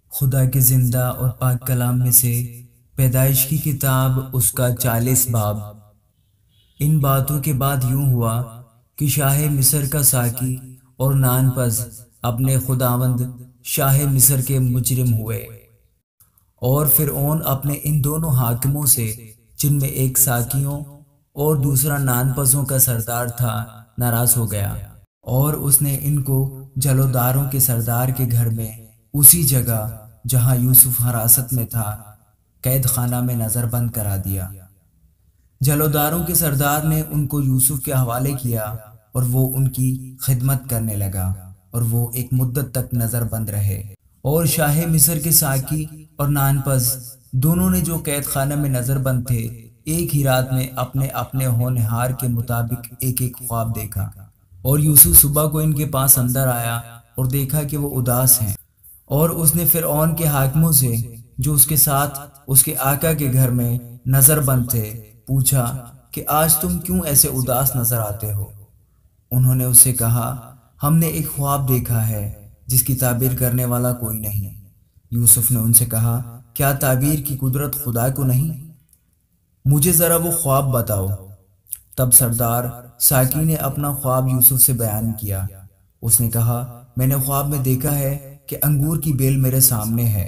خدا کے زندہ اور پاک کلام میں سے پیدائش کی کتاب اس کا 40 باب۔ ان باتوں کے بعد یوں ہوا کہ شاہ مصر کا ساقی اور نانپز اپنے خداوند شاہ مصر کے مجرم ہوئے، اور فرعون اپنے ان دونوں حاکموں سے، جن میں ایک ساقیوں اور دوسرا نانپزوں کا سردار تھا، ناراض ہو گیا، اور اس نے ان کو جلوداروں کے سردار کے گھر میں، اسی جگہ جہاں یوسف حراست میں تھا، قید خانہ میں نظر بند کرا دیا۔ جلوداروں کے سردار نے ان کو یوسف کے حوالے کیا، اور وہ ان کی خدمت کرنے لگا، اور وہ ایک مدت تک نظر بند رہے۔ اور شاہ مصر کے ساقی اور نانپز دونوں نے جو قید خانہ میں نظر بند تھے، ایک ہی رات میں اپنے اپنے ہونہار کے مطابق ایک ایک خواب دیکھا۔ اور یوسف صبح کو ان کے پاس اندر آیا اور دیکھا کہ وہ اداس ہیں، اور اس نے فرعون کے حاکموں سے، جو اس کے ساتھ اس کے آقا کے گھر میں نظر بند تھے، پوچھا کہ آج تم کیوں ایسے اداس نظر آتے ہو؟ انہوں نے اس سے کہا، ہم نے ایک خواب دیکھا ہے جس کی تعبیر کرنے والا کوئی نہیں۔ یوسف نے ان سے کہا، کیا تعبیر کی قدرت خدا کو نہیں؟ مجھے ذرا وہ خواب بتاؤ۔ تب سردار ساقی نے اپنا خواب یوسف سے بیان کیا۔ اس نے کہا، میں نے خواب میں دیکھا ہے کہ انگور کی بیل میرے سامنے ہے،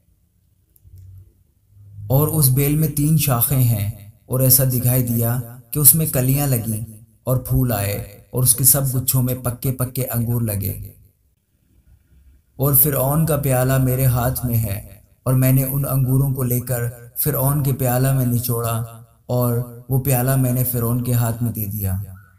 اور اس بیل میں 3 شاخیں ہیں، اور ایسا دکھائی دیا کہ اس میں کلیاں لگیں اور پھول آئے، اور اس کے سب گچھوں میں پکے پکے انگور لگے۔ اور فرعون کا پیالہ میرے ہاتھ میں ہے، اور میں نے ان انگوروں کو لے کر فرعون کے پیالہ میں نچوڑا، اور وہ پیالہ میں نے فرعون کے ہاتھ میں دے دیا۔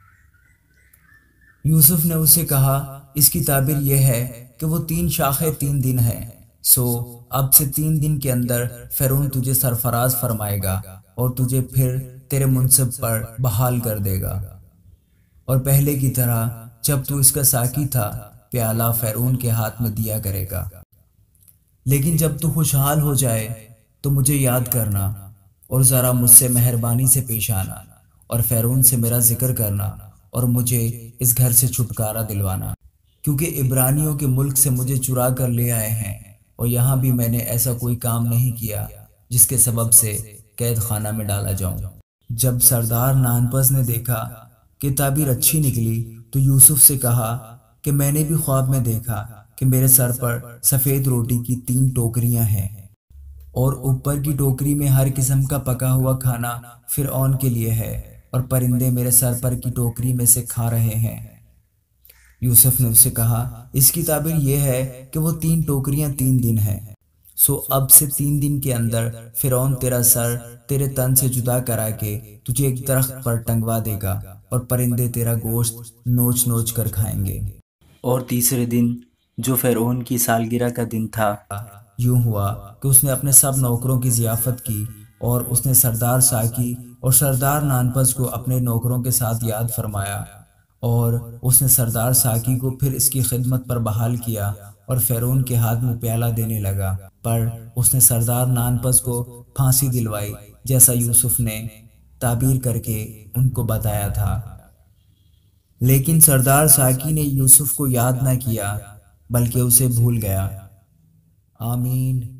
یوسف نے اس سے کہا، اس کی تعبیر یہ ہے کہ وہ 3 شاخیں 3 دن ہیں، سو اب سے 3 دن کے اندر فرعون تجھے سرفراز فرمائے گا، اور تجھے پھر تیرے منصب پر بحال کر دے گا، اور پہلے کی طرح جب تو اس کا ساقی تھا، پیالہ فرعون کے ہاتھ میں دیا کرے گا۔ لیکن جب تو خوشحال ہو جائے تو مجھے یاد کرنا، اور ذرا مجھ سے مہربانی سے پیش آنا، اور فرعون سے میرا ذکر کرنا، اور مجھے اس گھر سے چھٹکارا دلوانا، کیونکہ عبرانیوں کے ملک سے مجھے چرا کر لے آئے ہیں، اور یہاں بھی میں نے ایسا کوئی کام نہیں کیا جس کے سبب سے قید خانہ میں ڈالا جاؤں۔ جب سردار نانپز نے دیکھا کہ تعبیر اچھی نکلی، تو یوسف سے کہا کہ میں نے بھی خواب میں دیکھا کہ میرے سر پر سفید روٹی کی 3 ٹوکریاں ہیں، اور اوپر کی ٹوکری میں ہر قسم کا پکا ہوا کھانا فرعون کے لیے ہے، اور پرندے میرے سر پر کی ٹوکری میں سے کھا رہے ہیں۔ یوسف نے اس سے کہا، اس کی تعبیر یہ ہے کہ وہ 3 ٹوکریاں 3 دن ہیں، سو اب سے 3 دن کے اندر فرعون تیرا سر تیرے تن سے جدا کرا کے تجھے ایک درخت پر ٹنگوا دے گا، اور پرندے تیرا گوشت نوچ نوچ کر کھائیں گے۔ اور تیسرے دن، جو فرعون کی سالگرہ کا دن تھا، یوں ہوا کہ اس نے اپنے سب نوکروں کی ضیافت کی، اور اس نے سردار ساقی اور سردار نانپز کو اپنے نوکروں کے ساتھ یاد فرمایا، اور اس نے سردار ساقی کو پھر اس کی خدمت پر بحال کیا، اور فرعون کے ہاتھ میں پیالہ دینے لگا، پر اس نے سردار نانپز کو پھانسی دلوائی، جیسا یوسف نے تعبیر کر کے ان کو بتایا تھا۔ لیکن سردار ساقی نے یوسف کو یاد نہ کیا، بلکہ اسے بھول گیا۔ آمین۔